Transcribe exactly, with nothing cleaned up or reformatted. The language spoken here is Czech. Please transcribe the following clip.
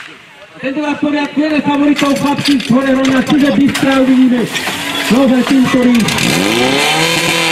Tentokrát poriadku jeden z favoritov chlapci z Hore Hroňa, čiže Bystra, uvidíme. Nové tým, ktorý